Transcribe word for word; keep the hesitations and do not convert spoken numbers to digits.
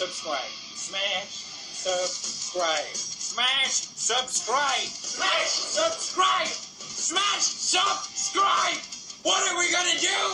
subscribe. Smash subscribe. Smash subscribe. Smash subscribe. Smash subscribe. What are we gonna do?